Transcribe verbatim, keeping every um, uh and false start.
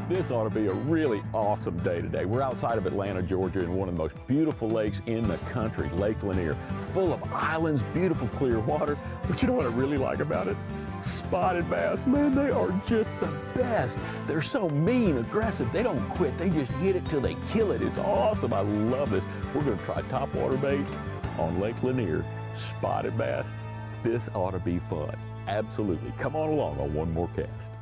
This ought to be a really awesome day today. We're outside of Atlanta, Georgia, in one of the most beautiful lakes in the country, Lake Lanier, full of islands, beautiful clear water. But you know what I really like about it? Spotted bass, man, they are just the best. They're so mean, aggressive. They don't quit. They just hit it till they kill it. It's awesome. I love this. We're going to try topwater baits on Lake Lanier, spotted bass. This ought to be fun. Absolutely. Come on along on one more cast.